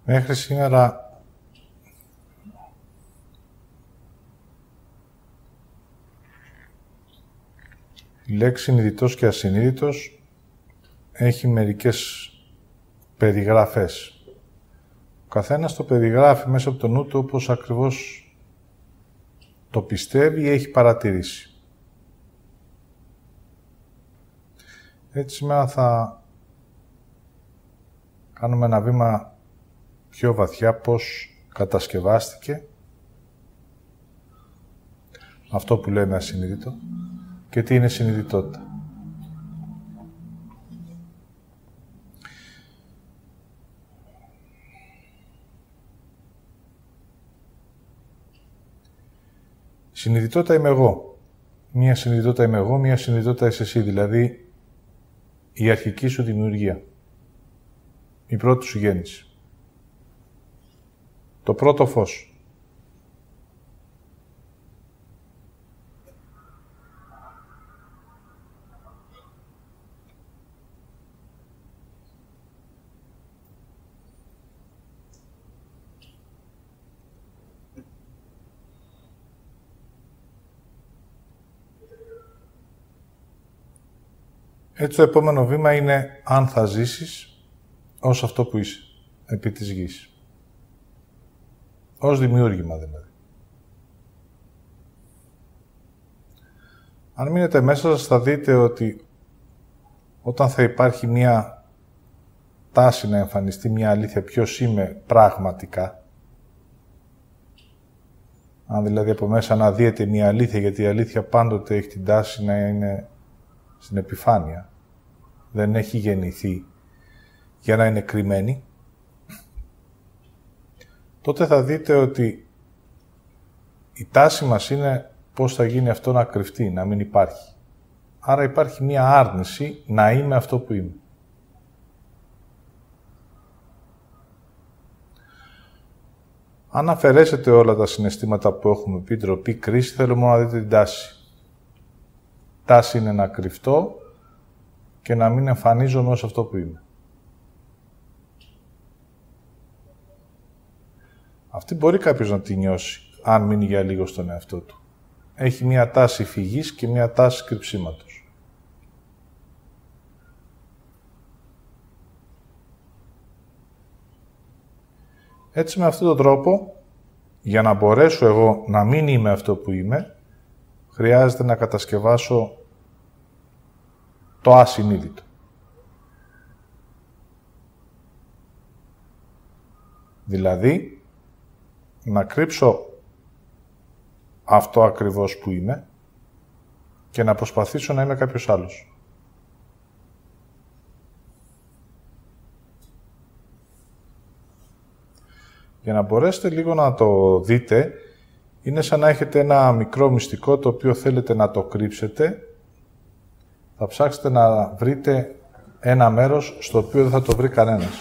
Μέχρι σήμερα η λέξη συνειδητός και ασυνείδητος έχει μερικές περιγραφές. Ο καθένας το περιγράφει μέσα από το νου του όπως ακριβώς το πιστεύει ή έχει παρατηρήσει. Έτσι σήμερα θα κάνουμε ένα βήμα πιο βαθιά πώς κατασκευάστηκε αυτό που λέμε ασυνείδητο και τι είναι συνειδητότητα. Συνειδητότητα είμαι εγώ. Μία συνειδητότητα είμαι εγώ, μία συνειδητότητα είσαι εσύ. Δηλαδή, η αρχική σου δημιουργία. Η πρώτη σου γέννηση. Το πρώτο φως. Έτσι το επόμενο βήμα είναι αν θα ζήσεις ως αυτό που είσαι, επί της γης. Ως δημιούργημα δηλαδή. Αν μείνετε μέσα σας θα δείτε ότι όταν θα υπάρχει μία τάση να εμφανιστεί μία αλήθεια ποιος είμαι πραγματικά, αν δηλαδή από μέσα αναδύεται μία αλήθεια, γιατί η αλήθεια πάντοτε έχει την τάση να είναι στην επιφάνεια, δεν έχει γεννηθεί για να είναι κρυμμένη, τότε θα δείτε ότι η τάση μας είναι πώς θα γίνει αυτό να κρυφτεί, να μην υπάρχει. Άρα υπάρχει μία άρνηση να είμαι αυτό που είμαι. Αν αφαιρέσετε όλα τα συναισθήματα που έχουμε πει, ντροπή, κρίση, θέλω μόνο να δείτε την τάση. Τάση είναι να κρυφτώ και να μην εμφανίζομαι ως αυτό που είμαι. Αυτή μπορεί κάποιος να τη νιώσει, αν μείνει για λίγο στον εαυτό του. Έχει μία τάση φυγής και μία τάση κρυψίματος. Έτσι με αυτόν τον τρόπο, για να μπορέσω εγώ να μην είμαι αυτό που είμαι, χρειάζεται να κατασκευάσω το ασυνείδητο. Δηλαδή, να κρύψω αυτό ακριβώς που είμαι και να προσπαθήσω να είμαι κάποιος άλλος. Για να μπορέσετε λίγο να το δείτε, είναι σαν να έχετε ένα μικρό μυστικό το οποίο θέλετε να το κρύψετε. Θα ψάξετε να βρείτε ένα μέρος στο οποίο δεν θα το βρει κανένας.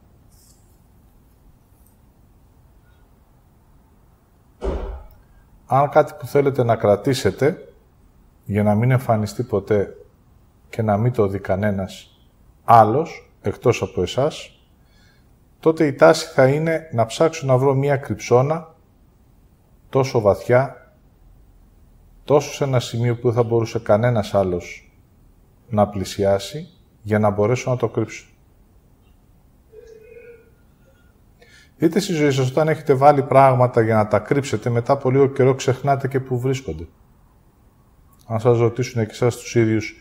Αν κάτι που θέλετε να κρατήσετε, για να μην εμφανιστεί ποτέ και να μην το δει κανένας άλλος, εκτός από εσάς, τότε η τάση θα είναι να ψάξω να βρω μία κρυψώνα τόσο βαθιά, τόσο σε ένα σημείο που δεν θα μπορούσε κανένας άλλος να πλησιάσει, για να μπορέσω να το κρύψω. Δείτε στη ζωή σας, όταν έχετε βάλει πράγματα για να τα κρύψετε, μετά από λίγο καιρό ξεχνάτε και που βρίσκονται. Αν σας ρωτήσουν και εσάς τους ίδιους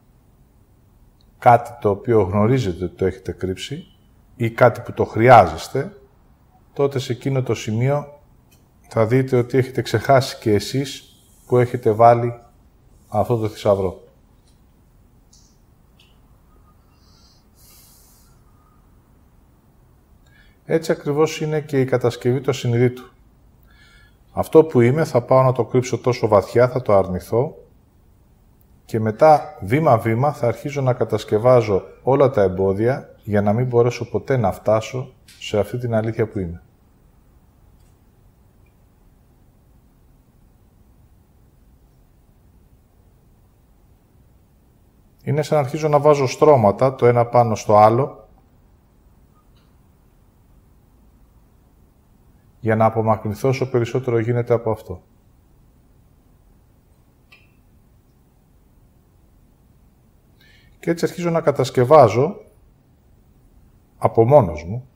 κάτι το οποίο γνωρίζετε ότι το έχετε κρύψει ή κάτι που το χρειάζεστε, τότε σε εκείνο το σημείο θα δείτε ότι έχετε ξεχάσει και εσείς που έχετε βάλει αυτό το θησαυρό. Έτσι ακριβώς είναι και η κατασκευή του ασυνειδήτου. Αυτό που είμαι θα πάω να το κρύψω τόσο βαθιά, θα το αρνηθώ και μετά βήμα-βήμα θα αρχίζω να κατασκευάζω όλα τα εμπόδια για να μην μπορέσω ποτέ να φτάσω σε αυτή την αλήθεια που είμαι. Είναι σαν να αρχίζω να βάζω στρώματα το ένα πάνω στο άλλο για να απομακρυνθώ όσο περισσότερο γίνεται από αυτό. Και έτσι αρχίζω να κατασκευάζω, από μόνος μου,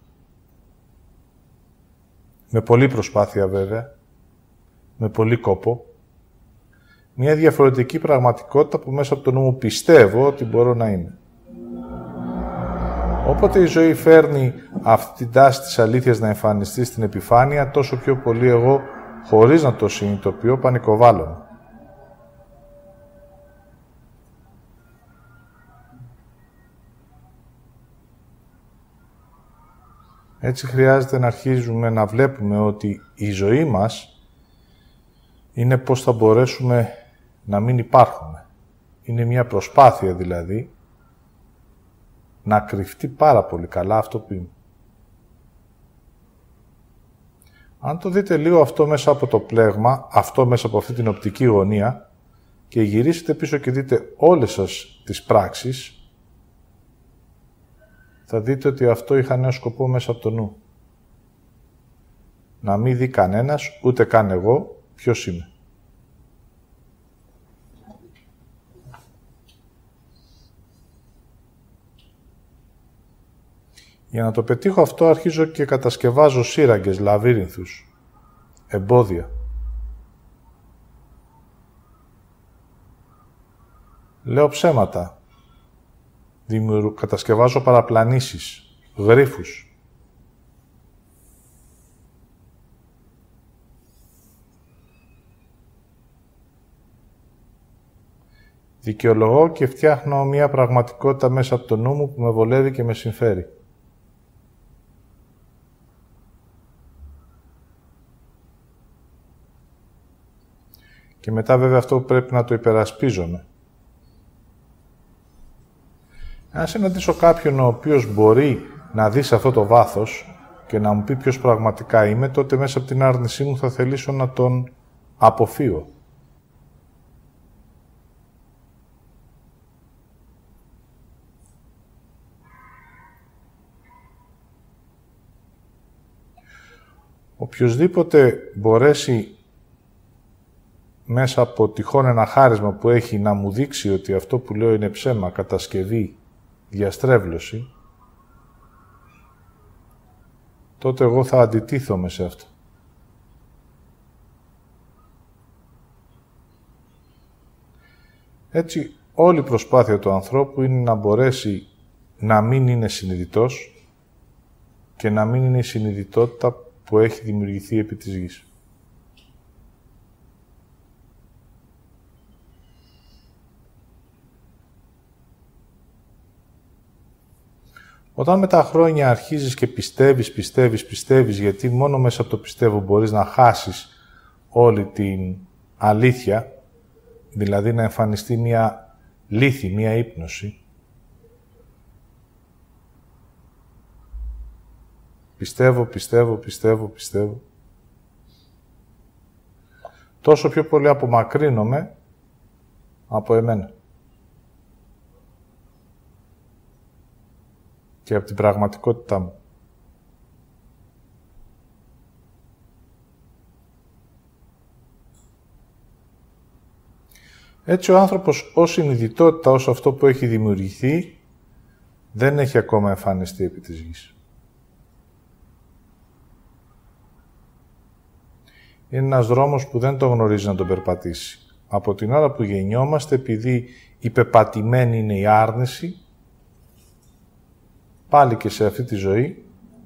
με πολλή προσπάθεια βέβαια, με πολύ κόπο, μια διαφορετική πραγματικότητα που μέσα από το νου μου πιστεύω ότι μπορώ να είμαι. Όποτε η ζωή φέρνει αυτή την τάση της αλήθειας να εμφανιστεί στην επιφάνεια, τόσο πιο πολύ εγώ, χωρίς να το συνειδητοποιώ, πανικοβάλλομαι. Έτσι χρειάζεται να αρχίζουμε να βλέπουμε ότι η ζωή μας είναι πώς θα μπορέσουμε να μην υπάρχουμε. Είναι μια προσπάθεια δηλαδή να κρυφτεί πάρα πολύ καλά αυτό που είμαι. Αν το δείτε λίγο αυτό μέσα από το πλέγμα, αυτό μέσα από αυτή την οπτική γωνία και γυρίσετε πίσω και δείτε όλες σας τις πράξεις, θα δείτε ότι αυτό είχα νέο σκοπό μέσα από το νου. Να μην δει κανένας, ούτε καν εγώ, ποιος είμαι. Για να το πετύχω αυτό, αρχίζω και κατασκευάζω σύραγγες, λαβύρινθους, εμπόδια. Λέω ψέματα. Κατασκευάζω παραπλανήσεις, γρίφους. Δικαιολογώ και φτιάχνω μια πραγματικότητα μέσα από το νου μου που με βολεύει και με συμφέρει. Και μετά βέβαια αυτό πρέπει να το υπερασπίζομαι. Αν συναντήσω κάποιον ο οποίος μπορεί να δει σε αυτό το βάθος και να μου πει ποιος πραγματικά είμαι, τότε μέσα από την άρνησή μου θα θελήσω να τον αποφύγω. Οποιοσδήποτε μπορέσει μέσα από τυχόν ένα χάρισμα που έχει να μου δείξει ότι αυτό που λέω είναι ψέμα, κατασκευή, διαστρέβλωση, τότε εγώ θα αντιτίθομαι σε αυτό. Έτσι, όλη η προσπάθεια του ανθρώπου είναι να μπορέσει να μην είναι συνειδητός και να μην είναι η συνειδητότητα που έχει δημιουργηθεί επί της γης. Όταν με τα χρόνια αρχίζεις και πιστεύεις, γιατί μόνο μέσα από το πιστεύω μπορείς να χάσεις όλη την αλήθεια, δηλαδή να εμφανιστεί μια λύθη, μια ύπνωση. Πιστεύω. Τόσο πιο πολύ απομακρύνομαι από εμένα. Και από την πραγματικότητά μου. Έτσι ο άνθρωπος ως συνειδητότητα, ως αυτό που έχει δημιουργηθεί, δεν έχει ακόμα εμφανιστεί επί της γης. Είναι ένας δρόμος που δεν το γνωρίζει να τον περπατήσει. Από την ώρα που γεννιόμαστε, επειδή η πεπατημένη είναι η άρνηση, πάλι και σε αυτή τη ζωή,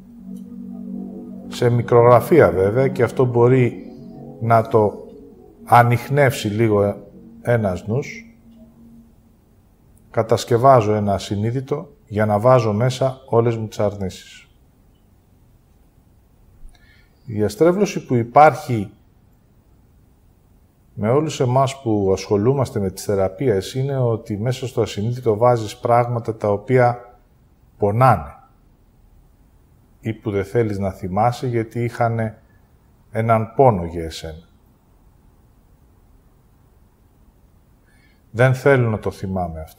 σε μικρογραφία βέβαια, και αυτό μπορεί να το ανιχνεύσει λίγο ένας νους, κατασκευάζω ένα ασυνείδητο για να βάζω μέσα όλες μου τις αρνήσεις. Η διαστρέβλωση που υπάρχει με όλους εμάς που ασχολούμαστε με τις θεραπείες είναι ότι μέσα στο ασυνείδητο βάζεις πράγματα τα οποία πονάνε ή που δεν θέλεις να θυμάσαι γιατί είχαν έναν πόνο για εσένα. Δεν θέλω να το θυμάμαι αυτό.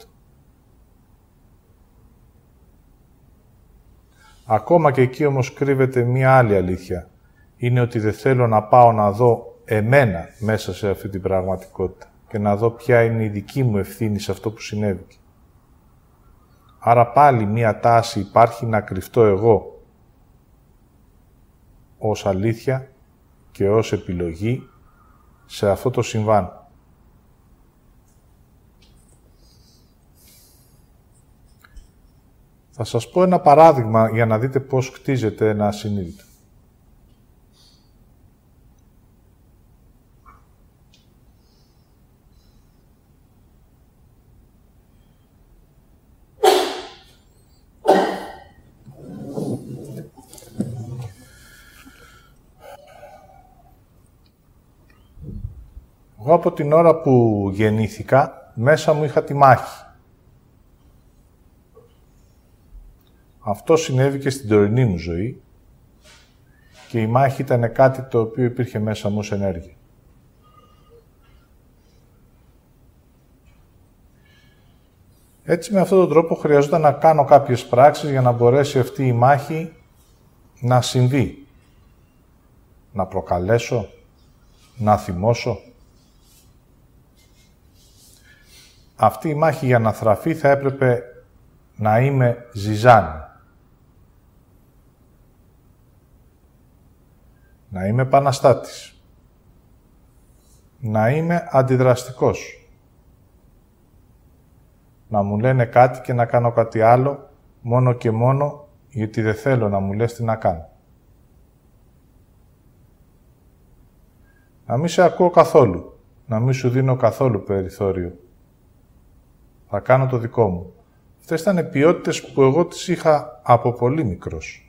Ακόμα και εκεί όμως κρύβεται μία άλλη αλήθεια. είναι ότι δεν θέλω να πάω να δω εμένα μέσα σε αυτή την πραγματικότητα και να δω ποια είναι η δική μου ευθύνη σε αυτό που συνέβη. Άρα πάλι μία τάση υπάρχει να κρυφτώ εγώ ως αλήθεια και ως επιλογή σε αυτό το συμβάν. Θα σας πω ένα παράδειγμα για να δείτε πώς κτίζεται ένα ασυνείδητο. Εγώ από την ώρα που γεννήθηκα, μέσα μου είχα τη μάχη. Αυτό συνέβη και στην τωρινή μου ζωή και η μάχη ήταν κάτι το οποίο υπήρχε μέσα μου ως ενέργεια. Έτσι, με αυτόν τον τρόπο χρειαζόταν να κάνω κάποιες πράξεις για να μπορέσει αυτή η μάχη να συμβεί. Να προκαλέσω, να θυμώσω. Αυτή η μάχη για να θραφεί θα έπρεπε να είμαι ζυζάνι. Να είμαι επαναστάτης. Να είμαι αντιδραστικός. Να μου λένε κάτι και να κάνω κάτι άλλο, μόνο και μόνο γιατί δεν θέλω να μου λες τι να κάνω. Να μην σε ακούω καθόλου. Να μην σου δίνω καθόλου περιθώριο. Θα κάνω το δικό μου. Αυτές ήταν ποιότητες που εγώ τις είχα από πολύ μικρός.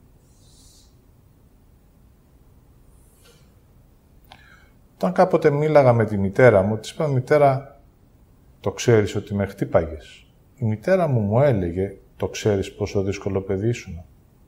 Όταν κάποτε μίλαγα με τη μητέρα μου, της είπα, «Μητέρα, το ξέρεις ότι με χτύπαγες?» Η μητέρα μου έλεγε, «Το ξέρεις πόσο δύσκολο παιδί ήσουν?»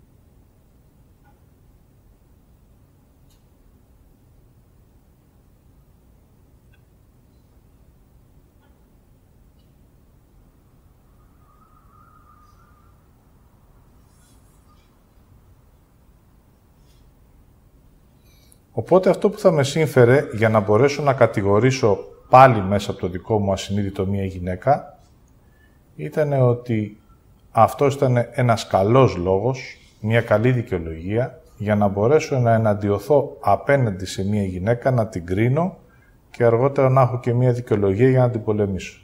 Οπότε αυτό που θα με σύμφερε για να μπορέσω να κατηγορήσω πάλι μέσα από το δικό μου ασυνείδητο μία γυναίκα ήταν ότι αυτός ήταν ένας καλός λόγος, μία καλή δικαιολογία για να μπορέσω να εναντιωθώ απέναντι σε μία γυναίκα, να την κρίνω και αργότερα να έχω και μία δικαιολογία για να την πολεμήσω.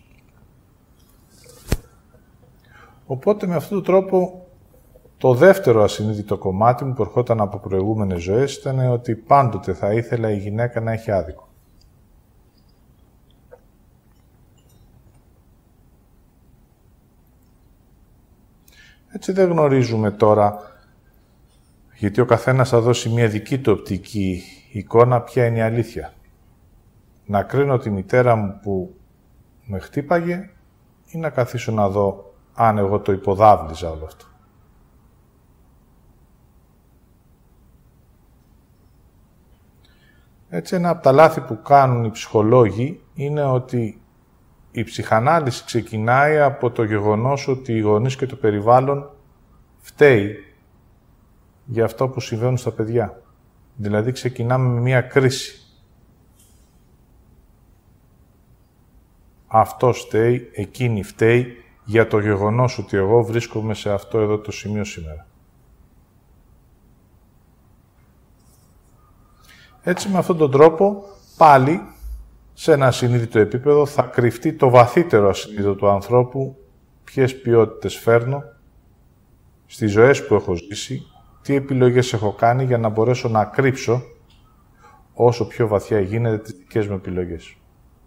Οπότε με αυτόν τον τρόπο το δεύτερο ασυνείδητο κομμάτι μου που ερχόταν από προηγούμενες ζωές ήταν ότι πάντοτε θα ήθελα η γυναίκα να έχει άδικο. Έτσι δεν γνωρίζουμε τώρα, γιατί ο καθένας θα δώσει μια δική του οπτική εικόνα ποια είναι η αλήθεια. Να κρίνω τη μητέρα μου που με χτύπαγε ή να καθίσω να δω αν εγώ το υποδάβλιζα όλο αυτό. Έτσι, ένα από τα λάθη που κάνουν οι ψυχολόγοι είναι ότι η ψυχανάλυση ξεκινάει από το γεγονός ότι οι γονείς και το περιβάλλον φταίει για αυτό που συμβαίνουν στα παιδιά. Δηλαδή, ξεκινάμε με μία κρίση. Αυτός φταίει, εκείνη φταίει για το γεγονός ότι εγώ βρίσκομαι σε αυτό εδώ το σημείο σήμερα. Έτσι, με αυτόν τον τρόπο, πάλι, σε ένα ασυνείδητο επίπεδο, θα κρυφτεί το βαθύτερο ασυνείδητο του ανθρώπου, ποιες ποιότητες φέρνω, στις ζωές που έχω ζήσει, τι επιλογές έχω κάνει για να μπορέσω να κρύψω όσο πιο βαθιά γίνεται τις δικές μου επιλογές.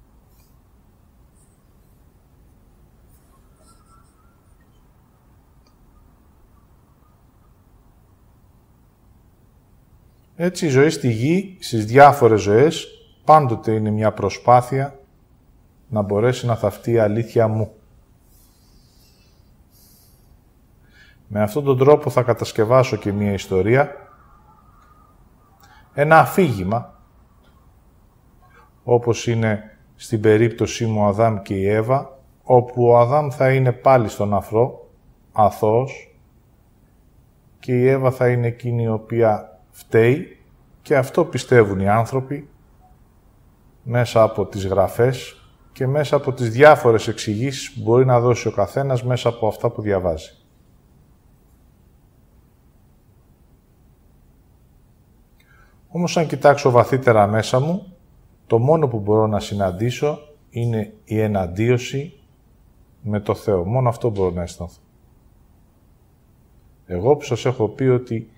Έτσι, η ζωή στη γη, στις διάφορες ζωές, πάντοτε είναι μια προσπάθεια να μπορέσει να θαυτεί η αλήθεια μου. Με αυτόν τον τρόπο θα κατασκευάσω και μια ιστορία, ένα αφήγημα, όπως είναι στην περίπτωσή μου ο Αδάμ και η Εύα, όπου ο Αδάμ θα είναι πάλι στον αφρό, αθώος, και η Εύα θα είναι εκείνη η οποία φταίει Και αυτό πιστεύουν οι άνθρωποι μέσα από τις γραφές και μέσα από τις διάφορες εξηγήσεις που μπορεί να δώσει ο καθένας μέσα από αυτά που διαβάζει. Όμως αν κοιτάξω βαθύτερα μέσα μου, το μόνο που μπορώ να συναντήσω είναι η εναντίωση με το Θεό. Μόνο αυτό μπορώ να αισθανθώ. Εγώ που σας έχω πει ότι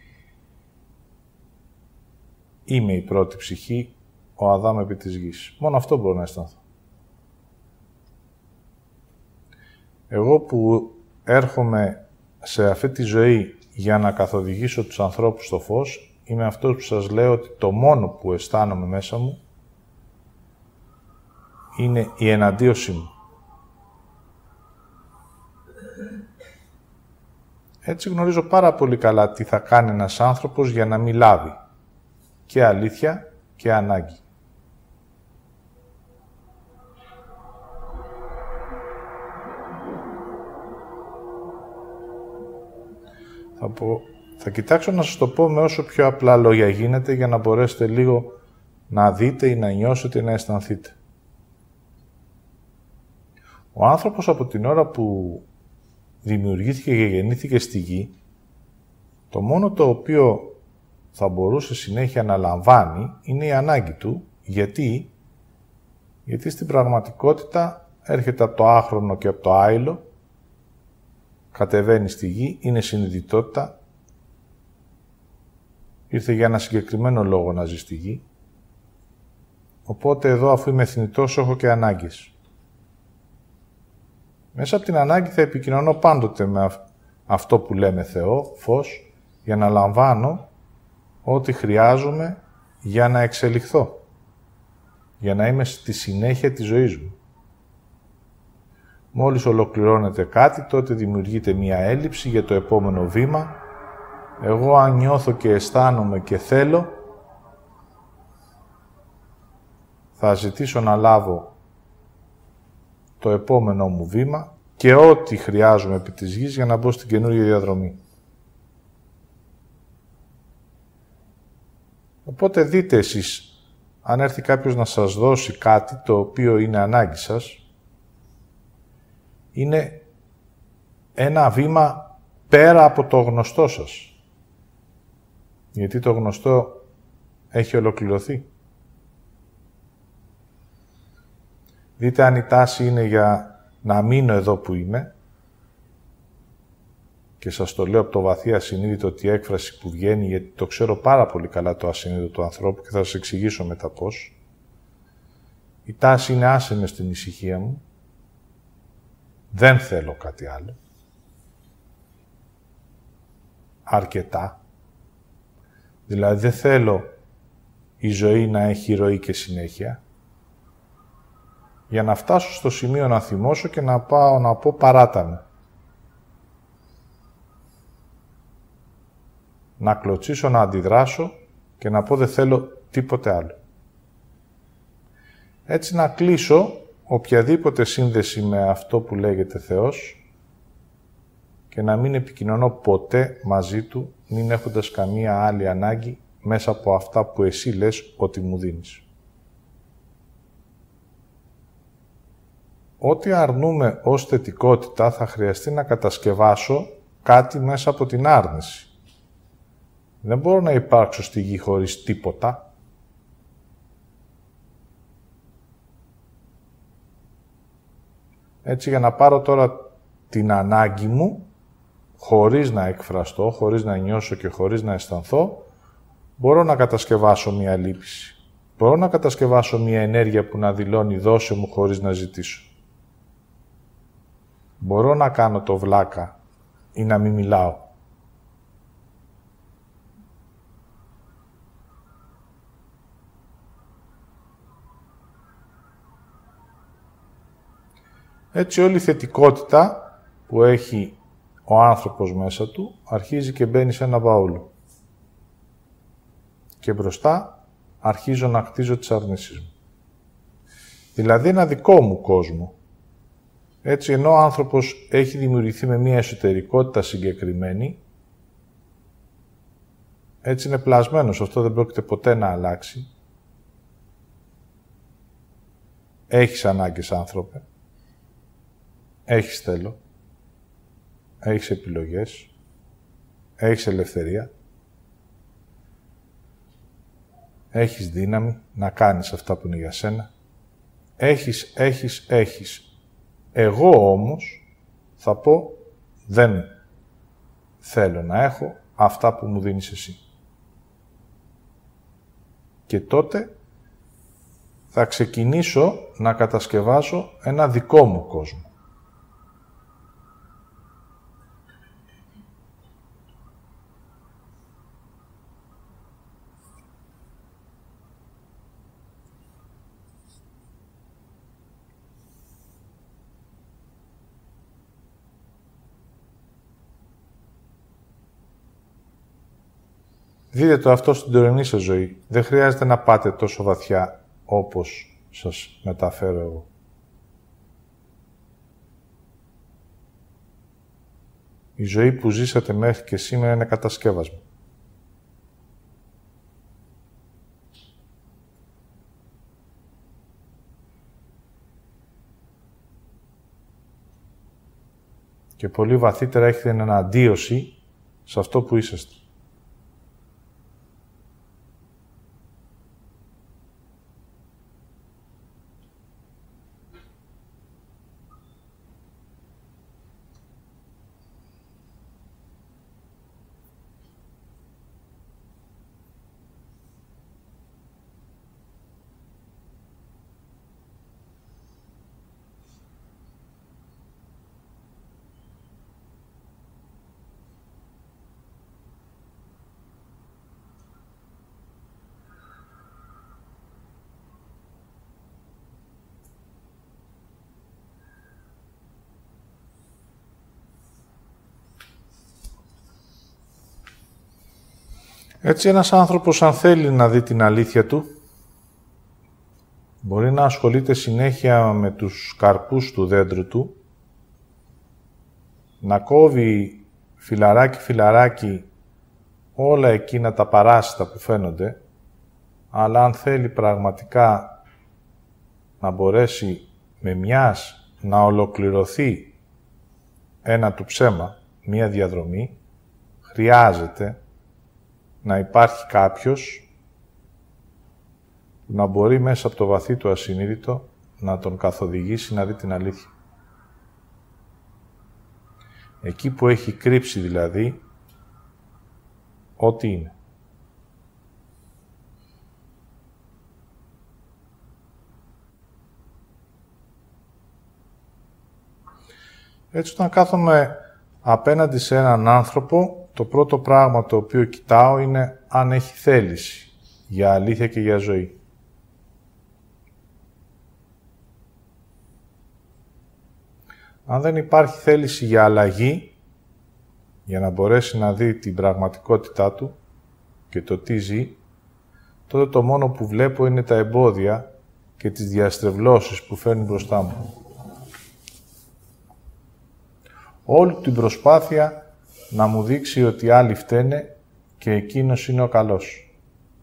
είμαι η πρώτη ψυχή, ο Αδάμ επί της γης. Μόνο αυτό μπορώ να αισθανθώ. Εγώ που έρχομαι σε αυτή τη ζωή για να καθοδηγήσω τους ανθρώπους στο φως, είμαι αυτός που σας λέω ότι το μόνο που αισθάνομαι μέσα μου είναι η εναντίωσή μου. Έτσι γνωρίζω πάρα πολύ καλά τι θα κάνει ένας άνθρωπος για να μην λάβει και αλήθεια και ανάγκη. Θα κοιτάξω να σας το πω με όσο πιο απλά λόγια γίνεται για να μπορέσετε λίγο να δείτε ή να νιώσετε ή να αισθανθείτε. Ο άνθρωπος από την ώρα που δημιουργήθηκε και γεννήθηκε στη γη, το μόνο το οποίο θα μπορούσε συνέχεια να λαμβάνει είναι η ανάγκη του. Γιατί στην πραγματικότητα έρχεται από το άχρονο και από το άειλο, κατεβαίνει στη γη, είναι συνειδητότητα, ήρθε για ένα συγκεκριμένο λόγο να ζει στη γη, οπότε εδώ αφού είμαι θνητός έχω και ανάγκες. Μέσα από την ανάγκη θα επικοινωνώ πάντοτε με αυτό που λέμε Θεό, φως, για να λαμβάνω ό,τι χρειάζομαι για να εξελιχθώ, για να είμαι στη συνέχεια της ζωής μου. Μόλις ολοκληρώνεται κάτι, τότε δημιουργείται μία έλλειψη για το επόμενο βήμα. Εγώ αν νιώθω και αισθάνομαι και θέλω, θα ζητήσω να λάβω το επόμενό μου βήμα και ό,τι χρειάζομαι επί της γης για να μπω στην καινούργια διαδρομή. Οπότε δείτε εσείς, αν έρθει κάποιος να σας δώσει κάτι το οποίο είναι ανάγκη σας, είναι ένα βήμα πέρα από το γνωστό σας. Γιατί το γνωστό έχει ολοκληρωθεί. Δείτε αν η τάση είναι για να μείνω εδώ που είμαι, και σας το λέω από το βαθύ ασυνείδητο ότι η έκφραση που βγαίνει, γιατί το ξέρω πάρα πολύ καλά το ασυνείδητο του ανθρώπου και θα σας εξηγήσω μετά πώς. Η τάση είναι άσε με στην ησυχία μου, δεν θέλω κάτι άλλο. Αρκετά. Δηλαδή δεν θέλω η ζωή να έχει ροή και συνέχεια, για να φτάσω στο σημείο να θυμώσω και να πάω να πω παράταμε. Να κλωτσίσω, να αντιδράσω και να πω δεν θέλω τίποτε άλλο. Έτσι να κλείσω οποιαδήποτε σύνδεση με αυτό που λέγεται Θεός και να μην επικοινωνώ ποτέ μαζί Του, μην έχοντας καμία άλλη ανάγκη μέσα από αυτά που εσύ λες ότι μου δίνεις. Ό,τι αρνούμε ως θετικότητα θα χρειαστεί να κατασκευάσω κάτι μέσα από την άρνηση. Δεν μπορώ να υπάρξω στη γη χωρίς τίποτα. Έτσι, για να πάρω τώρα την ανάγκη μου, χωρίς να εκφραστώ, χωρίς να νιώσω και χωρίς να αισθανθώ, μπορώ να κατασκευάσω μία λύπηση. Μπορώ να κατασκευάσω μία ενέργεια που να δηλώνει δώσε μου χωρίς να ζητήσω. Μπορώ να κάνω το βλάκα ή να μην μιλάω. Έτσι όλη η θετικότητα που έχει ο άνθρωπος μέσα του αρχίζει και μπαίνει σε ένα μπαούλο. Και μπροστά αρχίζω να χτίζω τις αρνήσεις μου. Δηλαδή ένα δικό μου κόσμο. Έτσι, ενώ ο άνθρωπος έχει δημιουργηθεί με μια εσωτερικότητα συγκεκριμένη, Έτσι είναι πλασμένος, αυτό δεν πρόκειται ποτέ να αλλάξει. Έχεις ανάγκες, άνθρωπε. Έχεις θέλω. Έχεις επιλογές. Έχεις ελευθερία. Έχεις δύναμη να κάνεις αυτά που είναι για σένα. Έχεις. Εγώ όμως θα πω δεν θέλω να έχω αυτά που μου δίνεις εσύ. Και τότε θα ξεκινήσω να κατασκευάσω ένα δικό μου κόσμο. Δείτε το αυτό στην τωρινή σας ζωή. Δεν χρειάζεται να πάτε τόσο βαθιά όπως σας μεταφέρω εγώ. Η ζωή που ζήσατε μέχρι και σήμερα είναι κατασκεύασμα. Και πολύ βαθύτερα έχετε εναντίωση σε αυτό που είσαστε. Έτσι, ένας άνθρωπος, αν θέλει να δει την αλήθεια του, μπορεί να ασχολείται συνέχεια με τους καρπούς του δέντρου του, να κόβει φιλαράκι όλα εκείνα τα παράσιτα που φαίνονται, αλλά αν θέλει πραγματικά να μπορέσει με μιας να ολοκληρωθεί ένα του ψέμα, μία διαδρομή, χρειάζεται να υπάρχει κάποιος που να μπορεί μέσα από το βαθύ του ασυνείδητο να τον καθοδηγήσει να δει την αλήθεια. Εκεί που έχει κρύψει δηλαδή ό,τι είναι. Έτσι, όταν κάθομαι απέναντι σε έναν άνθρωπο, το πρώτο πράγμα το οποίο κοιτάω είναι αν έχει θέληση για αλήθεια και για ζωή. Αν δεν υπάρχει θέληση για αλλαγή, για να μπορέσει να δει την πραγματικότητά του και το τι ζει, τότε το μόνο που βλέπω είναι τα εμπόδια και τις διαστρεβλώσεις που φέρνει μπροστά μου. Όλη την προσπάθεια να μου δείξει ότι άλλοι φταίνε και εκείνος είναι ο καλός.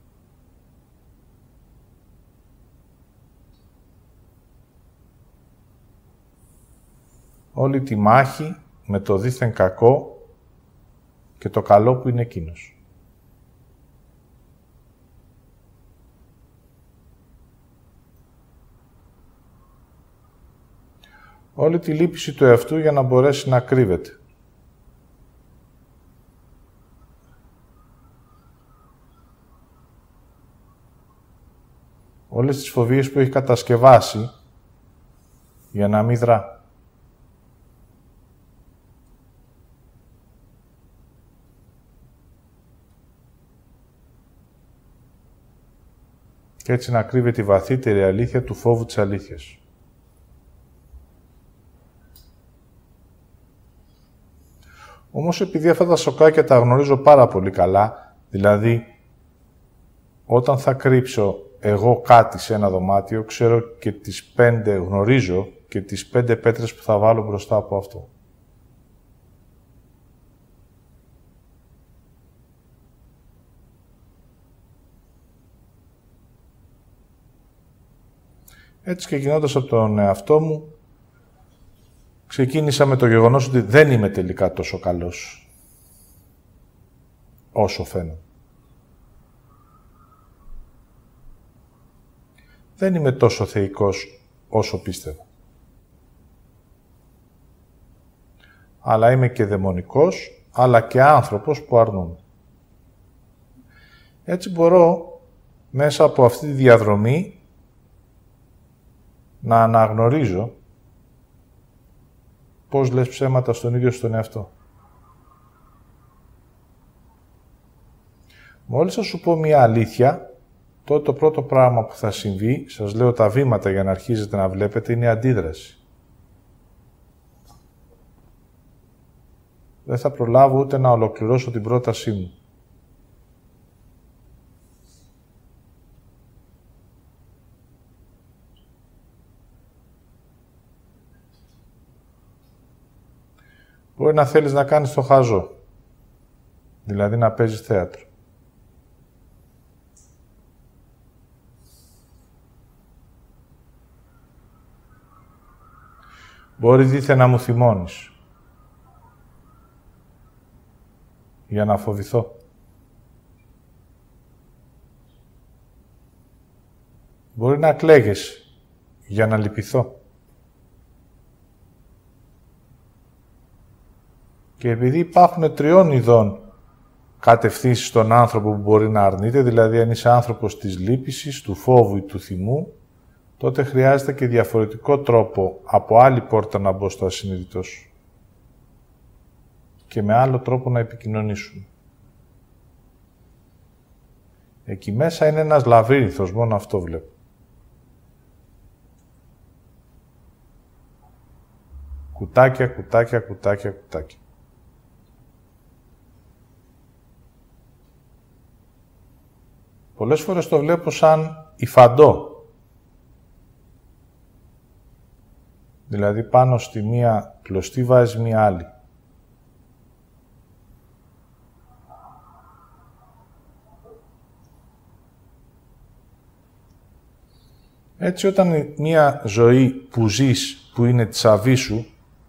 Όλη τη μάχη με το δίθεν κακό και το καλό που είναι εκείνος. Όλη τη λύπηση του εαυτού για να μπορέσει να κρύβεται. Όλες τις φοβίες που έχει κατασκευάσει για να μην δρά. Και έτσι να κρύβει τη βαθύτερη αλήθεια του φόβου της αλήθειας. Όμως επειδή αυτά τα σοκάκια τα γνωρίζω πάρα πολύ καλά, δηλαδή όταν θα κρύψω εγώ κάτι σε ένα δωμάτιο, ξέρω και γνωρίζω και τις 5 πέτρες που θα βάλω μπροστά από αυτό. Έτσι και γινώντας από τον εαυτό μου, ξεκίνησα με το γεγονός ότι δεν είμαι τελικά τόσο καλός όσο φαίνομαι. Δεν είμαι τόσο θεϊκός όσο πίστευα. Αλλά είμαι και δαιμονικός, αλλά και άνθρωπος που αρνούμε. Έτσι μπορώ μέσα από αυτή τη διαδρομή να αναγνωρίζω πώς λες ψέματα στον ίδιο στον εαυτό. Μόλις θα σου πω μία αλήθεια, τότε το πρώτο πράγμα που θα συμβεί, σας λέω τα βήματα για να αρχίζετε να βλέπετε, είναι η αντίδραση. Δεν θα προλάβω ούτε να ολοκληρώσω την πρότασή μου. Μπορεί να θέλεις να κάνεις το χάζο, δηλαδή να παίζεις θέατρο. Μπορεί δίθεν να μου θυμώνεις, για να φοβηθώ. Μπορεί να κλαίγεσαι, για να λυπηθώ. Και επειδή υπάρχουν τριών ειδών κατευθύνσεις στον άνθρωπο που μπορεί να αρνείται, δηλαδή αν είσαι άνθρωπος της λύπησης, του φόβου ή του θυμού, τότε χρειάζεται και διαφορετικό τρόπο από άλλη πόρτα να μπω στο ασυνείδητό σου. Και με άλλο τρόπο να επικοινωνήσουν. Εκεί μέσα είναι ένας λαβύρινθος, μόνο αυτό βλέπω. Κουτάκια, κουτάκια, κουτάκια, κουτάκια. Πολλές φορές το βλέπω σαν υφαντό. Δηλαδή πάνω στη μία κλωστή βάζει μία άλλη. Έτσι όταν μία ζωή που ζεις, που είναι της αβίσου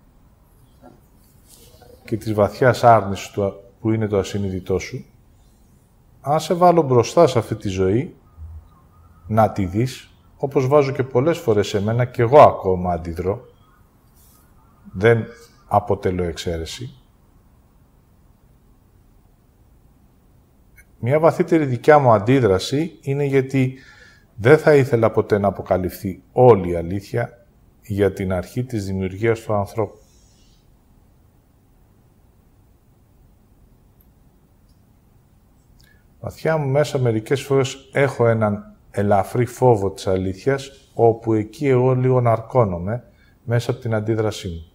και της βαθιάς άρνησης που είναι το ασυνείδητό σου, αν σε βάλω μπροστά σε αυτή τη ζωή, να τη δεις, όπως βάζω και πολλές φορές σε μένα και εγώ ακόμα αντιδρώ, δεν αποτελώ εξαίρεση. Μια βαθύτερη δικιά μου αντίδραση είναι γιατί δεν θα ήθελα ποτέ να αποκαλυφθεί όλη η αλήθεια για την αρχή της δημιουργίας του ανθρώπου. Βαθιά μου μέσα μερικές φορές έχω έναν ελαφρύ φόβο της αλήθειας, όπου εκεί εγώ λίγο ναρκώνομαι μέσα από την αντίδρασή μου.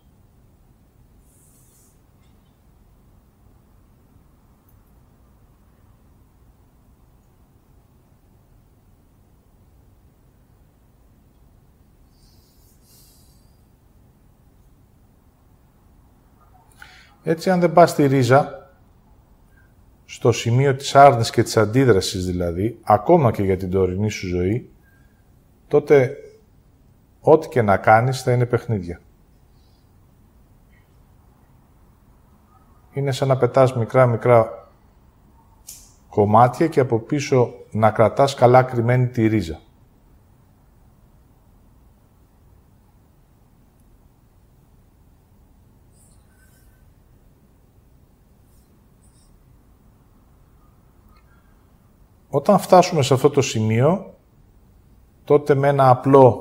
Έτσι, αν δεν πας στη ρίζα, στο σημείο της άρνησης και της αντίδρασης δηλαδή, ακόμα και για την τωρινή σου ζωή, τότε ό,τι και να κάνεις θα είναι παιχνίδια. Είναι σαν να πετάς μικρά κομμάτια και από πίσω να κρατάς καλά κρυμμένη τη ρίζα. Όταν φτάσουμε σε αυτό το σημείο, τότε με ένα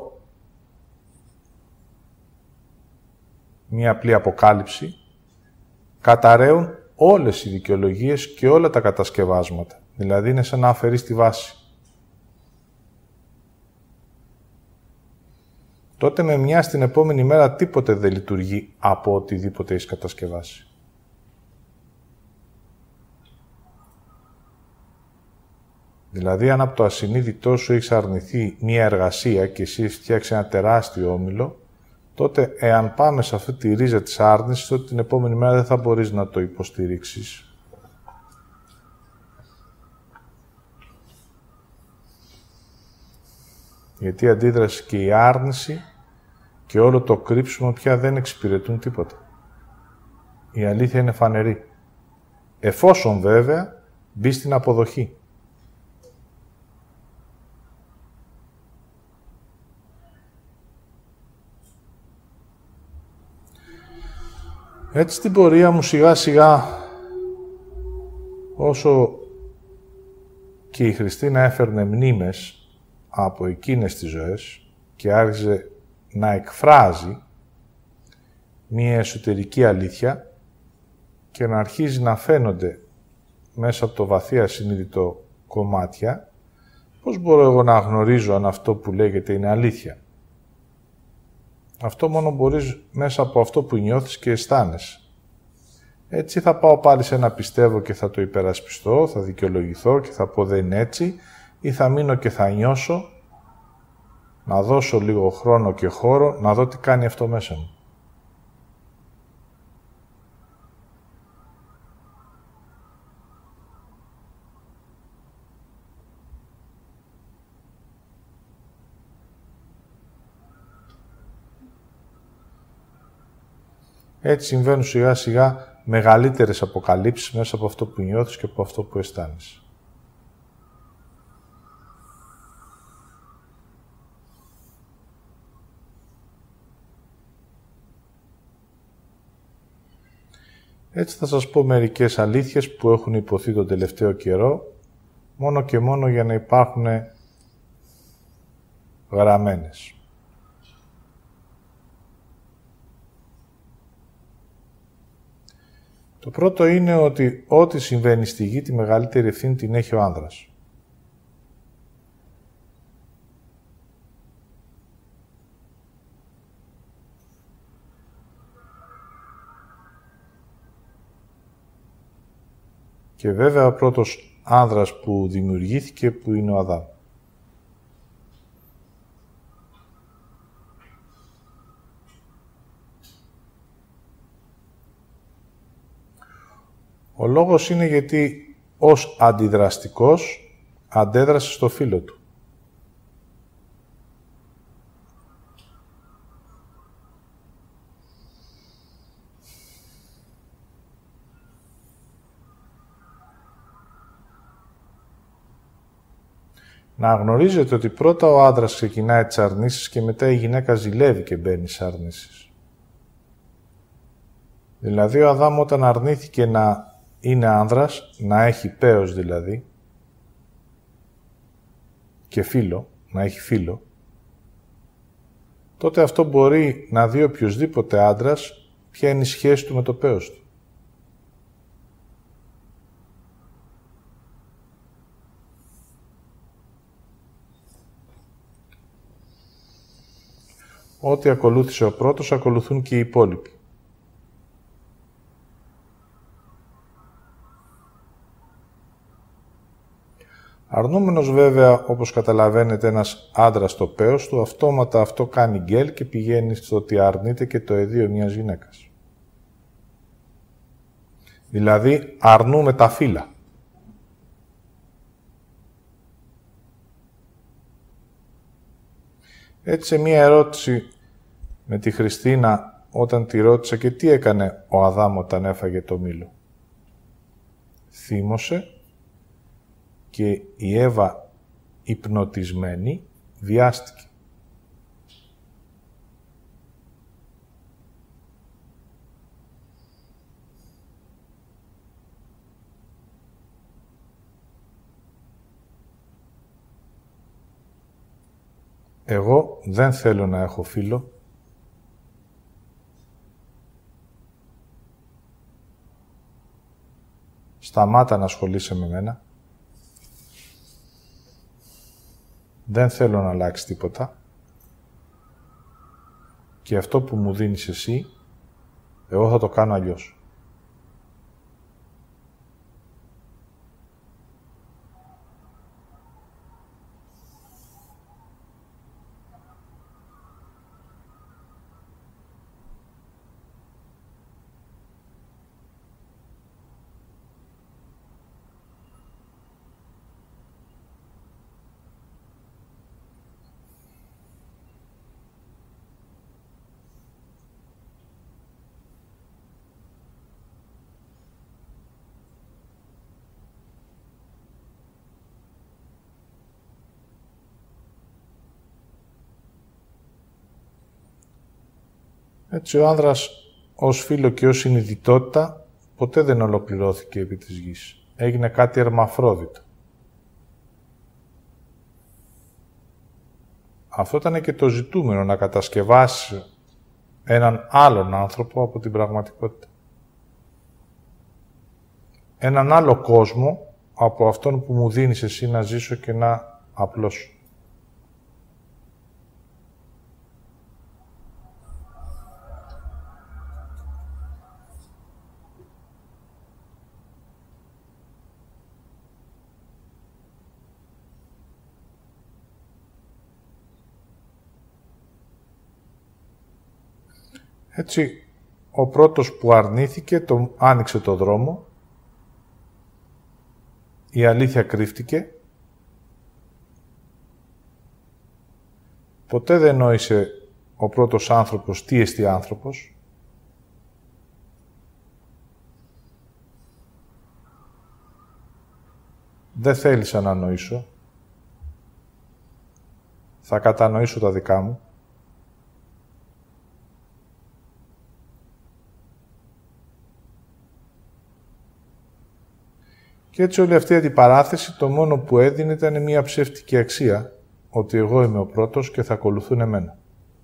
μία απλή αποκάλυψη, καταρρέουν όλες οι δικαιολογίες και όλα τα κατασκευάσματα. Δηλαδή είναι σαν να αφαιρείς τη βάση. Τότε με μια στην επόμενη μέρα τίποτε δεν λειτουργεί από οτιδήποτε έχεις κατασκευάσει. Δηλαδή, αν από το ασυνείδητό σου έχεις αρνηθεί μία εργασία και εσύ έχεις φτιάξει ένα τεράστιο όμιλο, τότε, εάν πάμε σε αυτή τη ρίζα της άρνησης, τότε την επόμενη μέρα δεν θα μπορείς να το υποστηρίξεις. Γιατί η αντίδραση και η άρνηση και όλο το κρύψιμο πια δεν εξυπηρετούν τίποτα. Η αλήθεια είναι φανερή. Εφόσον βέβαια μπει στην αποδοχή. Έτσι στην πορεία μου σιγά σιγά, όσο και η Χριστίνα έφερνε μνήμες από εκείνες τις ζωές και άρχιζε να εκφράζει μία εσωτερική αλήθεια και να αρχίζει να φαίνονται μέσα από το βαθύ ασυνείδητο κομμάτια, πώς μπορώ εγώ να γνωρίζω αν αυτό που λέγεται είναι αλήθεια. Αυτό μόνο μπορείς μέσα από αυτό που νιώθεις και αισθάνεσαι. Έτσι θα πάω πάλι σε ένα πιστεύω και θα το υπερασπιστώ, θα δικαιολογηθώ και θα πω δεν είναι έτσι, ή θα μείνω και θα νιώσω, να δώσω λίγο χρόνο και χώρο, να δω τι κάνει αυτό μέσα μου. Έτσι συμβαίνουν σιγά σιγά μεγαλύτερες αποκαλύψεις μέσα από αυτό που νιώθεις και από αυτό που αισθάνεσαι. Έτσι θα σας πω μερικές αλήθειες που έχουν υποθεί τον τελευταίο καιρό, μόνο και μόνο για να υπάρχουν γραμμένες. Το πρώτο είναι ότι ό,τι συμβαίνει στη γη, τη μεγαλύτερη ευθύνη την έχει ο άνδρας. Και βέβαια ο πρώτος άνδρας που δημιουργήθηκε, που είναι ο Αδάμ. Ο λόγος είναι γιατί ως αντιδραστικός αντέδρασε στο φίλο του. Να γνωρίζετε ότι πρώτα ο άντρας ξεκινάει τις αρνήσεις και μετά η γυναίκα ζηλεύει και μπαίνει στις αρνήσεις. Δηλαδή ο Αδάμ όταν αρνήθηκε να είναι άνδρας, να έχει πέος δηλαδή, και φίλο, να έχει φίλο, τότε αυτό μπορεί να δει οποιοσδήποτε άντρας ποια είναι η σχέση του με το πέος του. Ό,τι ακολούθησε ο πρώτος, ακολουθούν και οι υπόλοιποι. Αρνούμενος βέβαια, όπως καταλαβαίνετε, ένας άντρας το πέος του, αυτόματα αυτό κάνει γκέλ και πηγαίνει στο ότι αρνείται και το εδείο μιας γυναίκας. Δηλαδή, αρνούμε τα φύλλα. Έτσι, σε μία ερώτηση με τη Χριστίνα, όταν τη ρώτησα και τι έκανε ο Αδάμ όταν έφαγε το μήλο. Θύμωσε και η Εύα υπνοτισμένη βιάστηκε. Εγώ δεν θέλω να έχω φίλο. Σταμάτα να ασχολείσαι με μένα. Δεν θέλω να αλλάξει τίποτα. Και αυτό που μου δίνεις εσύ, εγώ θα το κάνω αλλιώς. Έτσι ο άνδρας ως φύλο και ως συνειδητότητα ποτέ δεν ολοκληρώθηκε επί της γης. Έγινε κάτι ερμαφρόδιτο. Αυτό ήταν και το ζητούμενο, να κατασκευάσει έναν άλλον άνθρωπο από την πραγματικότητα. Έναν άλλο κόσμο από αυτόν που μου δίνεις εσύ να ζήσω και να απλώσω. Έτσι, ο πρώτος που αρνήθηκε, άνοιξε το δρόμο, η αλήθεια κρύφτηκε, ποτέ δεν νόησε ο πρώτος άνθρωπος τι εστί άνθρωπος, δεν θέλησα να νοήσω, θα κατανοήσω τα δικά μου. Και έτσι όλη αυτή η αντιπαράθεση το μόνο που έδινε ήταν μια ψεύτικη αξία, ότι εγώ είμαι ο πρώτος και θα ακολουθούν εμένα.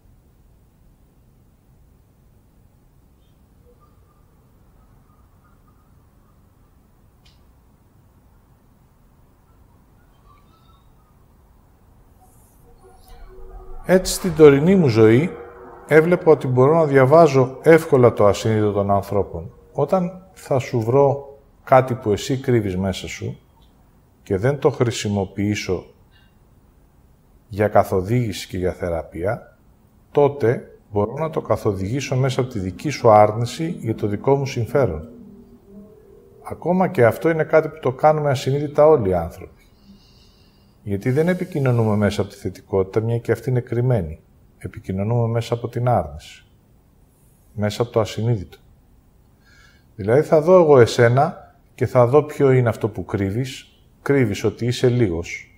Έτσι στην τωρινή μου ζωή έβλεπα ότι μπορώ να διαβάζω εύκολα το ασύνειδητο των ανθρώπων. Όταν θα σου βρω κάτι που εσύ κρύβεις μέσα σου και δεν το χρησιμοποιήσω για καθοδήγηση και για θεραπεία, τότε μπορώ να το καθοδηγήσω μέσα από τη δική σου άρνηση για το δικό μου συμφέρον. Ακόμα και αυτό είναι κάτι που το κάνουμε ασυνείδητα όλοι οι άνθρωποι. Γιατί δεν επικοινωνούμε μέσα από τη θετικότητα, μια και αυτή είναι κρυμμένη. Επικοινωνούμε μέσα από την άρνηση. Μέσα από το ασυνείδητο. Δηλαδή θα δω εγώ εσένα και θα δω ποιο είναι αυτό που κρύβεις. Κρύβεις ότι είσαι λίγος.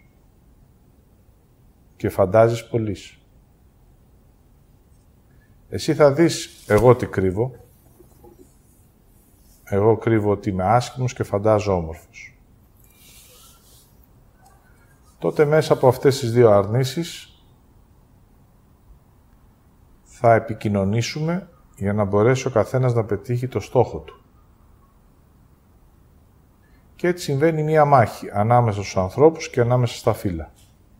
Και φαντάζεις πολύς. Εσύ θα δεις εγώ τι κρύβω. Εγώ κρύβω ότι είμαι άσχημος και φαντάζω όμορφος. Τότε μέσα από αυτές τις δύο αρνήσεις θα επικοινωνήσουμε για να μπορέσει ο καθένας να πετύχει το στόχο του. Και έτσι συμβαίνει μία μάχη ανάμεσα στους ανθρώπους και ανάμεσα στα φύλλα.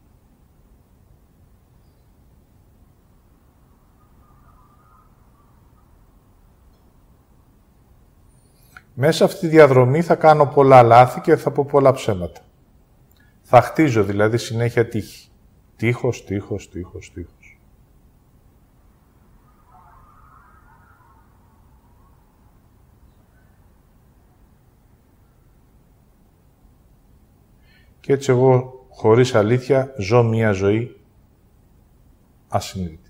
Μέσα αυτή τη διαδρομή θα κάνω πολλά λάθη και θα πω πολλά ψέματα. Θα χτίζω δηλαδή συνέχεια τείχη. Τείχος, τείχος, τείχος, τείχος. Και έτσι εγώ, χωρίς αλήθεια, ζω μία ζωή ασυνείδητη.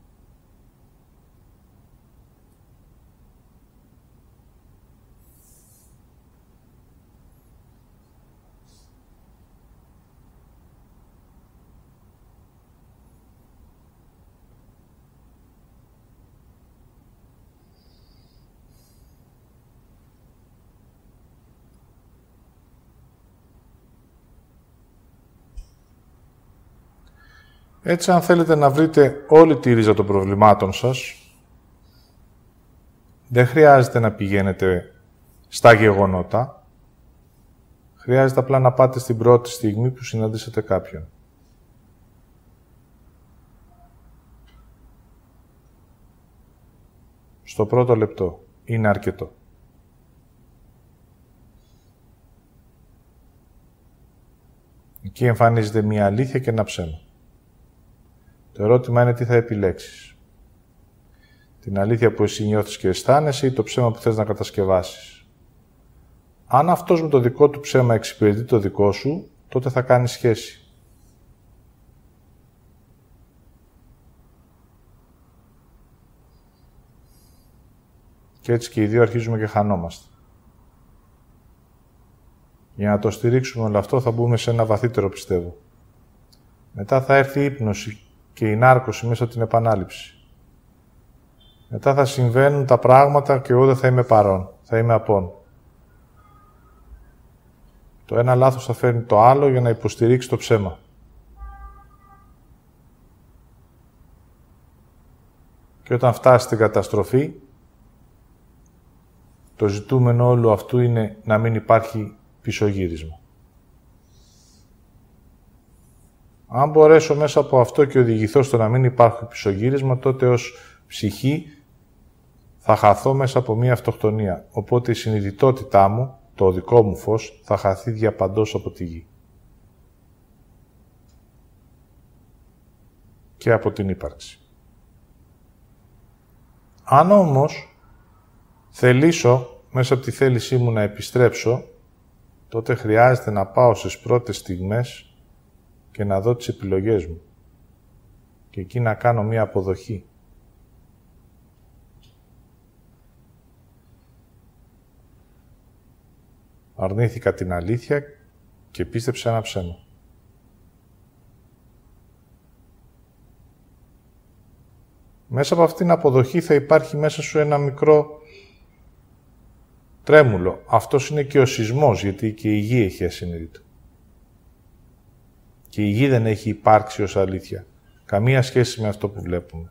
Έτσι, αν θέλετε να βρείτε όλη τη ρίζα των προβλημάτων σας, δεν χρειάζεται να πηγαίνετε στα γεγονότα. Χρειάζεται απλά να πάτε στην πρώτη στιγμή που συναντήσετε κάποιον. Στο πρώτο λεπτό. Είναι αρκετό. Εκεί εμφανίζεται μία αλήθεια και ένα ψέμα. Το ερώτημα είναι τι θα επιλέξεις. Την αλήθεια που εσύ νιώθεις και αισθάνεσαι ή το ψέμα που θες να κατασκευάσεις. Αν αυτός με το δικό του ψέμα εξυπηρετεί το δικό σου, τότε θα κάνει σχέση. Και έτσι και οι δύο αρχίζουμε και χανόμαστε. Για να το στηρίξουμε όλο αυτό θα μπούμε σε ένα βαθύτερο πιστεύω. Μετά θα έρθει η ύπνωση και η νάρκωση μέσα από την επανάληψη. Μετά θα συμβαίνουν τα πράγματα και εγώ δεν θα είμαι παρόν. Θα είμαι απόν. Το ένα λάθος θα φέρνει το άλλο για να υποστηρίξει το ψέμα. Και όταν φτάσει στην καταστροφή, το ζητούμενο όλου αυτού είναι να μην υπάρχει πισωγύρισμα. Αν μπορέσω μέσα από αυτό και οδηγηθώ στο να μην υπάρχει πισωγύρισμα, τότε ως ψυχή θα χαθώ μέσα από μία αυτοκτονία. Οπότε η συνειδητότητά μου, το δικό μου φως, θα χαθεί διαπαντός από τη γη. Και από την ύπαρξη. Αν όμως θελήσω μέσα από τη θέλησή μου να επιστρέψω, τότε χρειάζεται να πάω στις πρώτες στιγμές και να δω τις επιλογές μου. Και εκεί να κάνω μία αποδοχή. Αρνήθηκα την αλήθεια και πίστεψα ένα ψέμα. Μέσα από αυτήν την αποδοχή θα υπάρχει μέσα σου ένα μικρό τρέμουλο. Αυτός είναι και ο σεισμός, γιατί και η γη έχει ασυνείδητο. Και η γη δεν έχει υπάρξει ως αλήθεια. Καμία σχέση με αυτό που βλέπουμε.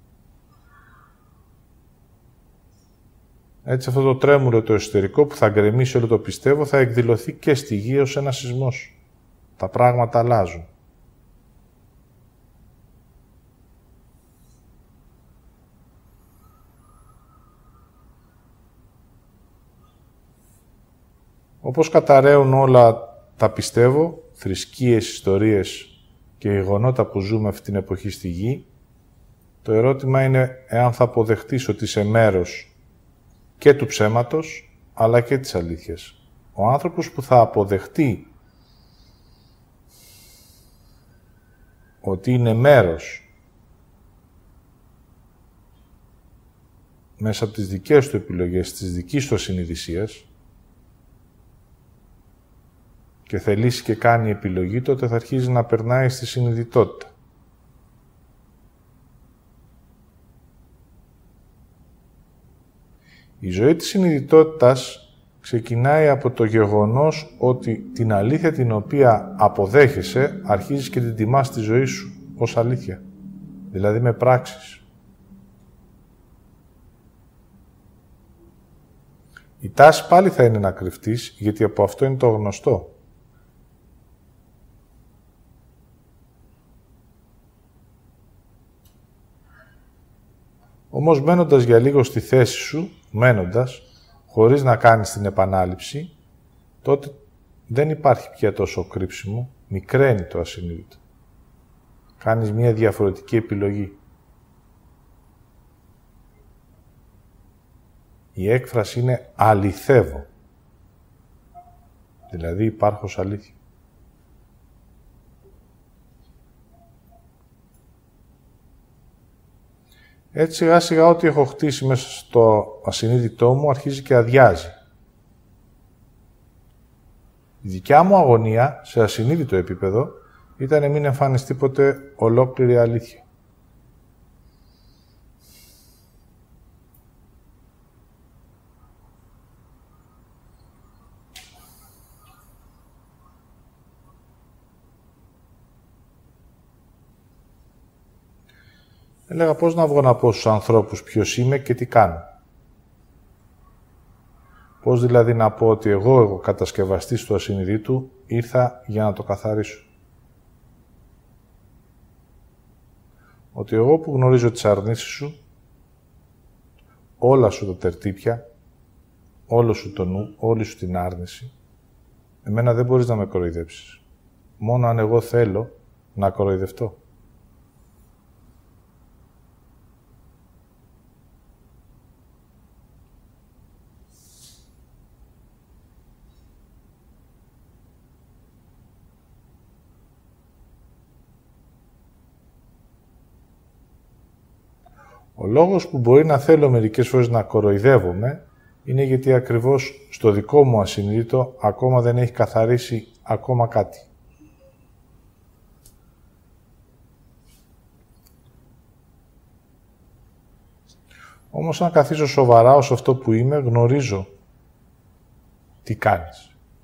Έτσι αυτό το τρέμουλο το εσωτερικό που θα γκρεμίσει όλο το πιστεύω θα εκδηλωθεί και στη γη ως ένα σεισμός. Τα πράγματα αλλάζουν. Όπως καταραίουν όλα τα πιστεύω, θρησκείες, ιστορίες και γεγονότα που ζούμε αυτή την εποχή στη γη, το ερώτημα είναι εάν θα αποδεχτείς ότι είσαι μέρος και του ψέματος, αλλά και της αλήθειας. Ο άνθρωπος που θα αποδεχτεί ότι είναι μέρος μέσα από τις δικές του επιλογές, της δικής του ασυνειδησίας και θελήσει και κάνει επιλογή, τότε θα αρχίζει να περνάει στη συνειδητότητα. Η ζωή της συνειδητότητας ξεκινάει από το γεγονός ότι την αλήθεια την οποία αποδέχεσαι αρχίζεις και την τιμάς στη ζωή σου ως αλήθεια. Δηλαδή με πράξεις. Η τάση πάλι θα είναι να κρυφτείς, γιατί από αυτό είναι το γνωστό. Όμως μένοντας για λίγο στη θέση σου, χωρίς να κάνεις την επανάληψη, τότε δεν υπάρχει πια τόσο κρύψιμο, μικραίνει το ασυνείδητο. Κάνεις μία διαφορετική επιλογή. Η έκφραση είναι αληθεύω. Δηλαδή υπάρχω ως αλήθεια. Έτσι σιγά σιγά ό,τι έχω χτίσει μέσα στο ασυνείδητό μου αρχίζει και αδειάζει. Η δικιά μου αγωνία σε ασυνείδητο επίπεδο ήταν μην εμφανιστεί ποτέ ολόκληρη αλήθεια. Έλεγα πώς να βγω να πω στους ανθρώπους ποιος είμαι και τι κάνω. Πώς δηλαδή να πω ότι εγώ κατασκευαστής του ασυνειδήτου ήρθα για να το καθαρίσω. Ότι εγώ που γνωρίζω τις αρνήσεις σου, όλα σου τα τερτύπια, όλο σου το νου, όλη σου την άρνηση, εμένα δεν μπορείς να με κοροϊδέψεις. Μόνο αν εγώ θέλω να κοροϊδευτώ. Ο λόγος που μπορεί να θέλω μερικές φορές να κοροϊδεύομαι είναι γιατί ακριβώς στο δικό μου ασυνείδητο ακόμα δεν έχει καθαρίσει ακόμα κάτι. Όμως αν καθίσω σοβαρά ως αυτό που είμαι, γνωρίζω τι κάνεις.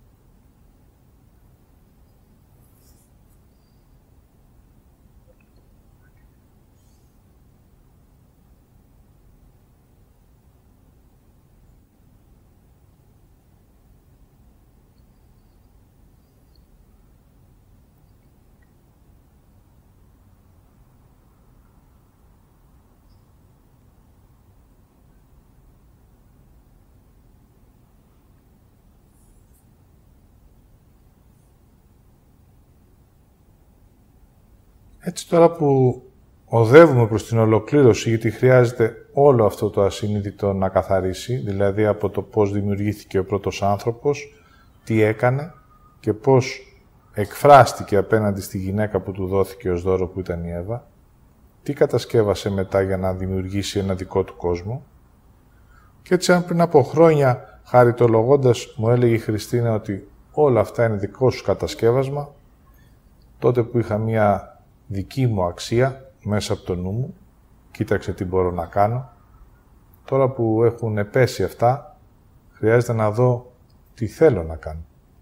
Έτσι τώρα που οδεύουμε προς την ολοκλήρωση, γιατί χρειάζεται όλο αυτό το ασυνείδητο να καθαρίσει, δηλαδή από το πώς δημιουργήθηκε ο πρώτος άνθρωπος, τι έκανε και πώς εκφράστηκε απέναντι στη γυναίκα που του δόθηκε ως δώρο που ήταν η Εύα, τι κατασκεύασε μετά για να δημιουργήσει ένα δικό του κόσμο. Και έτσι αν πριν από χρόνια, χαριτολογώντας, μου έλεγε η Χριστίνα ότι όλα αυτά είναι δικό σου κατασκεύασμα, τότε που είχα μία δική μου αξία μέσα από το νου μου, κοίταξε τι μπορώ να κάνω. Τώρα που έχουν πέσει αυτά, χρειάζεται να δω τι θέλω να κάνω.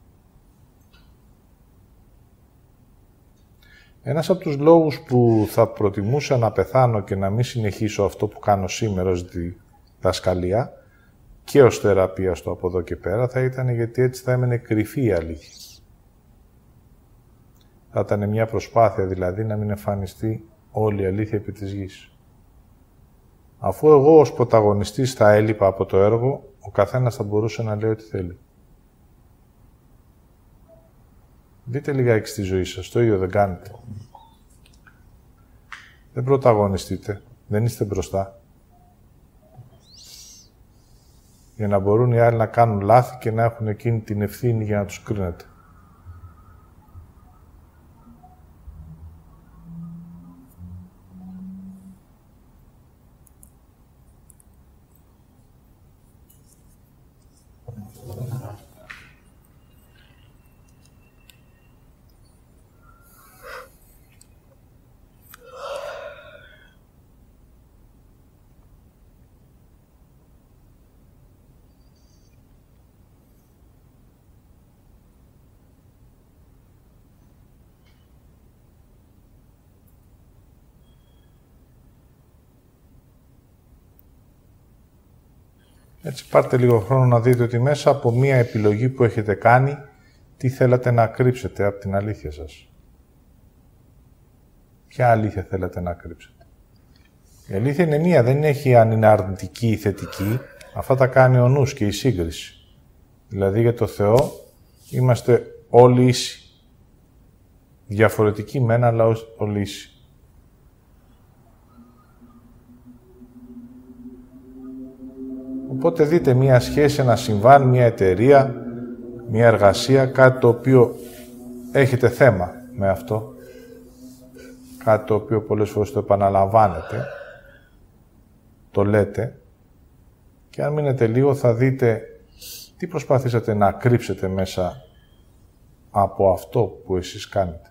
Ένας από τους λόγους που θα προτιμούσα να πεθάνω και να μην συνεχίσω αυτό που κάνω σήμερα ως διδασκαλία και ως θεραπεία στο από εδώ και πέρα, θα ήταν γιατί έτσι θα έμενε κρυφή η αλήθεια. Θα ήταν μια προσπάθεια δηλαδή να μην εμφανιστεί όλη η αλήθεια επί της γης. Αφού εγώ ως πρωταγωνιστής θα έλειπα από το έργο, ο καθένας θα μπορούσε να λέει ό,τι θέλει. Δείτε λιγάκι στη ζωή σας, το ίδιο δεν κάνετε. Δεν πρωταγωνιστείτε, δεν είστε μπροστά. Για να μπορούν οι άλλοι να κάνουν λάθη και να έχουν εκείνη την ευθύνη για να τους κρίνετε. Έτσι πάρτε λίγο χρόνο να δείτε ότι μέσα από μία επιλογή που έχετε κάνει, τι θέλατε να κρύψετε από την αλήθεια σας. Ποια αλήθεια θέλατε να κρύψετε. Η αλήθεια είναι μία, δεν έχει αν είναι αρνητική ή θετική. Αυτά τα κάνει ο νους και η σύγκριση. Δηλαδή για το Θεό είμαστε όλοι ίσοι. Διαφορετικοί μεν, αλλά όλοι ίσοι. Οπότε δείτε μία σχέση, ένα συμβάν, μία εταιρεία, μία εργασία, κάτι το οποίο έχετε θέμα με αυτό. Κάτι το οποίο πολλές φορές το επαναλαμβάνετε, το λέτε και αν μείνετε λίγο θα δείτε τι προσπαθήσατε να κρύψετε μέσα από αυτό που εσείς κάνετε.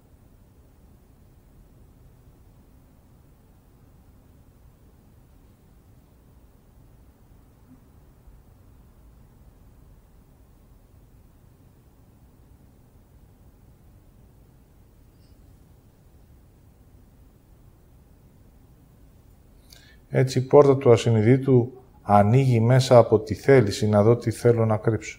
Έτσι η πόρτα του ασυνειδήτου ανοίγει μέσα από τη θέληση να δω τι θέλω να κρύψω.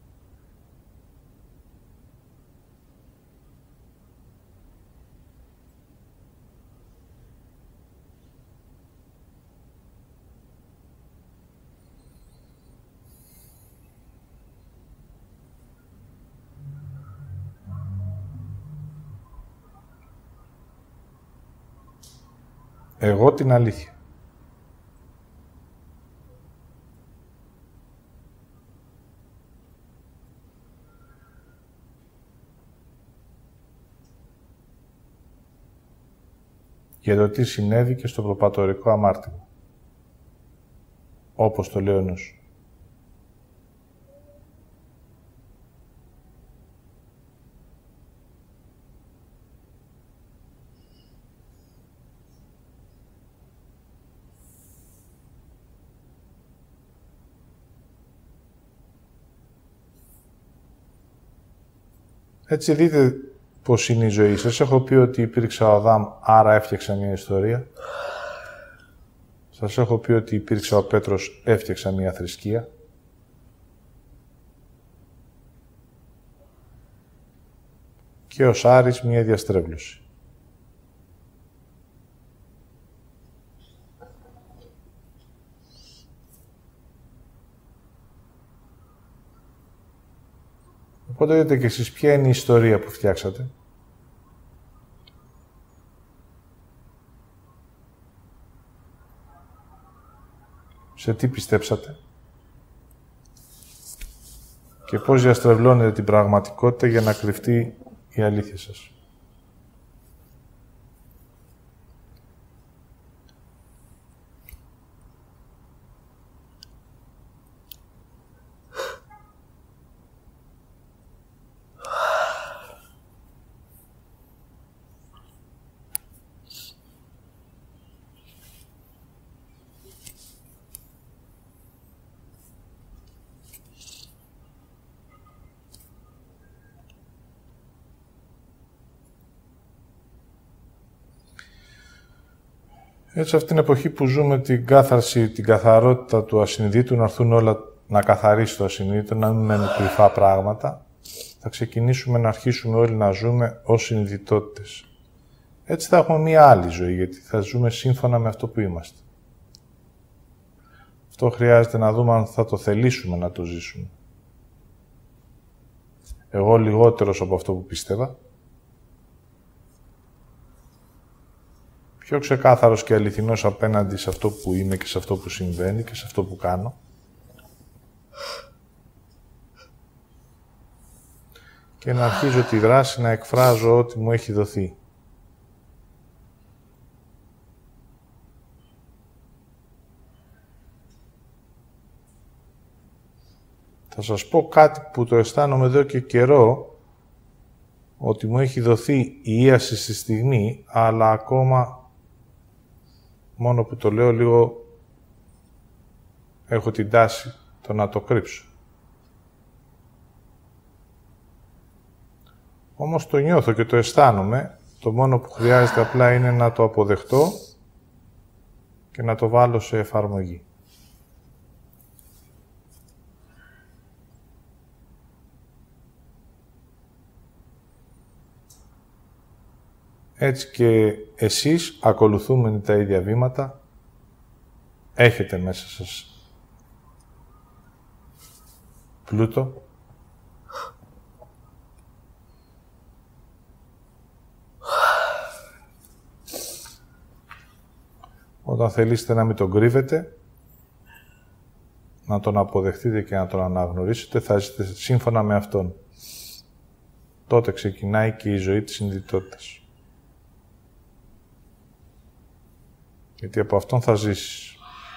Εγώ την αλήθεια. Για το τι συνέβη και στο προπατορικό αμάρτημα. Όπως το λέει ο νους. Έτσι δείτε πώς είναι η ζωή σας. Έχω πει ότι υπήρξα ο Αδάμ, άρα έφτιαξα μια ιστορία. Σας έχω πει ότι υπήρξα ο Πέτρος, έφτιαξα μια θρησκεία. Και ο Σάρης μια διαστρέβλωση. Οπότε δείτε και εσείς ποια είναι η ιστορία που φτιάξατε. Σε τι πιστέψατε. Και πώς διαστρεβλώνετε την πραγματικότητα για να κρυφτεί η αλήθεια σας. Έτσι, αυτήν την εποχή που ζούμε την κάθαρση, την καθαρότητα του ασυνειδήτου, να έρθουν όλα να καθαρίσει το ασυνείδητο, να μην μένουν κρυφά πράγματα, θα ξεκινήσουμε να αρχίσουμε όλοι να ζούμε ως συνειδητότητες. Έτσι θα έχουμε μία άλλη ζωή, γιατί θα ζούμε σύμφωνα με αυτό που είμαστε. Αυτό χρειάζεται να δούμε αν θα το θελήσουμε να το ζήσουμε. Εγώ λιγότερος από αυτό που πίστευα, πιο ξεκάθαρος και αληθινός απέναντι σε αυτό που είμαι και σε αυτό που συμβαίνει και σε αυτό που κάνω. Και να αρχίζω τη δράση να εκφράζω ό,τι μου έχει δοθεί. Θα σας πω κάτι που το αισθάνομαι εδώ και καιρό, ότι μου έχει δοθεί η ίαση στη στιγμή, αλλά ακόμα μόνο που το λέω λίγο έχω την τάση το να το κρύψω. Όμως το νιώθω και το αισθάνομαι, το μόνο που χρειάζεται απλά είναι να το αποδεχτώ και να το βάλω σε εφαρμογή. Έτσι και εσείς, ακολουθούμενοι τα ίδια βήματα, έχετε μέσα σας πλούτο, όταν θελήσετε να μην τον κρύβετε, να τον αποδεχτείτε και να τον αναγνωρίσετε, θα ζείτε σύμφωνα με αυτόν. Τότε ξεκινάει και η ζωή της συνειδητότητας. Γιατί από αυτόν θα ζήσεις.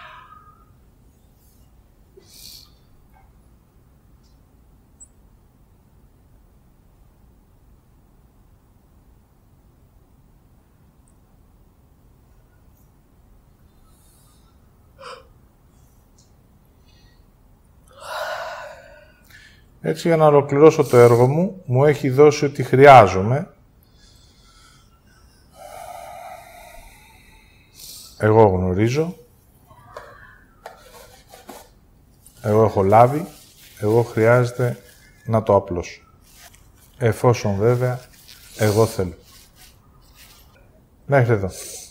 Έτσι, για να ολοκληρώσω το έργο μου, μου έχει δώσει ό,τι χρειάζομαι. Εγώ γνωρίζω. Εγώ έχω λάβει. Εγώ χρειάζεται να το απλώσω. Εφόσον βέβαια, εγώ θέλω. Μέχρι εδώ.